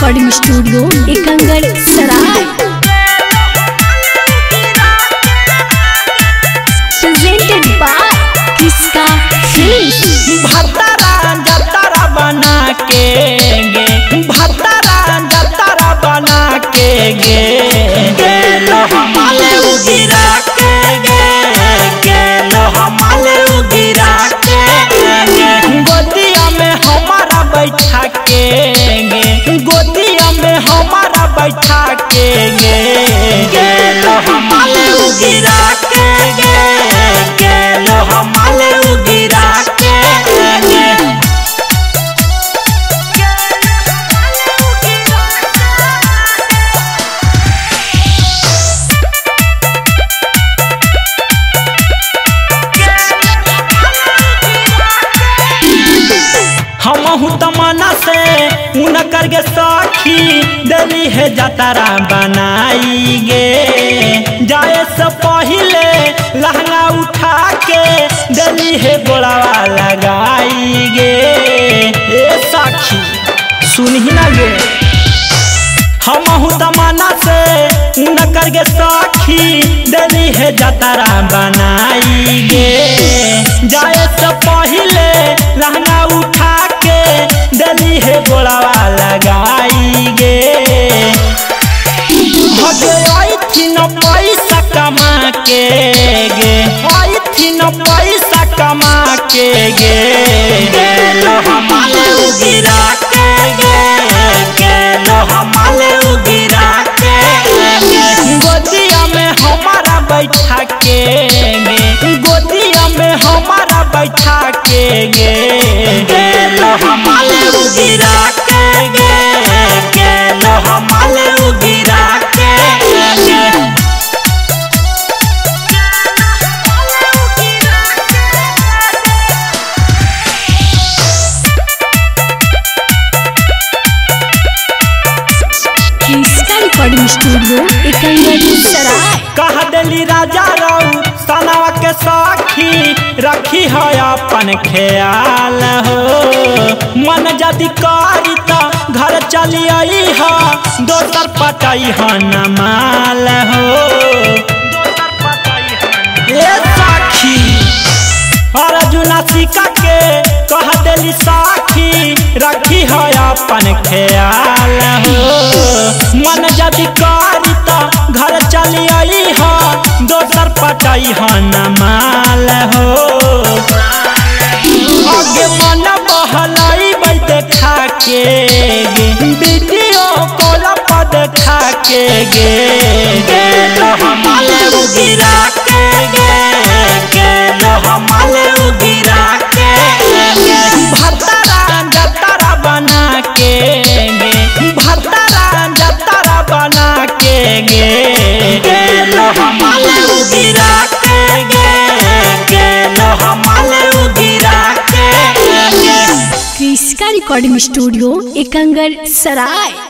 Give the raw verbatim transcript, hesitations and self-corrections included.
Recording studio Ekangar Sarai. Presented by किसका फिल्म। भतरा जतरा बना के गे, भतरा जतरा बना के गे, गेलो हमारे उगिरा के गे, गेलो हमारे उगिरा के गे, गोदिया में हमारा बैठा के गे, गोदिया में हमारा बैठा के गे, गेलो हमारे उगिरा के गे, गेलो हमारे उगिरा के गे। हमहू तमन्ना से उन करके सखी दिली है जतरा बनाई गे, जाए से पहले लहंगा उठा के दिली है गोड़ावा लगाई गे। ए सखी सुनही ना गे, हमहू तमन्ना से उन करके सखी दिली है जतरा बनाई गे, जाए से पहले लहंगा उठा के दिली है गोड़ावा लगाई गे। हगे आई थी न पैसा कमा के गे, आई थी न पैसा कमा के गे, गेलो हमारे उगिरा के गे, गेलो हमारे उगिरा के गे, गोदिया में हमारा बैठा के गे, गोदिया में हमारा बैठा के गे, गेलो हमारे उगिरा के गे, गेलो हमारे उगिरा के गे। किसका रिकॉर्डिंग स्टूडियो एकंगर सराय। कह दिली राजा रहू सनावा के सखी, रखी है अपन ख्याल हो, मन जदि करी तो घर चली आई हो, दोसर पटाई हो न माल हो। ए सखी अर्जुना सिका के कह दिली सखी, रखी है अपन ख्याल हो, मन जदि करी तो घर चली आई हो, दोसर पटाई हो न माल हो। आगे मन बहलाई देखा के गे, वीडियो कॉल पर देखा के गे, गेलो हमारे उगिरा के गे, गेलो हमारे उगिरा के गे, भतरा जतरा बना के गे, भतरा जतरा बना के गे, गेलो हमारे उगिरा के गे, गेलो हमारे उगिरा के गे। किसका रिकॉर्डिंग स्टूडियो एकंगर सराय।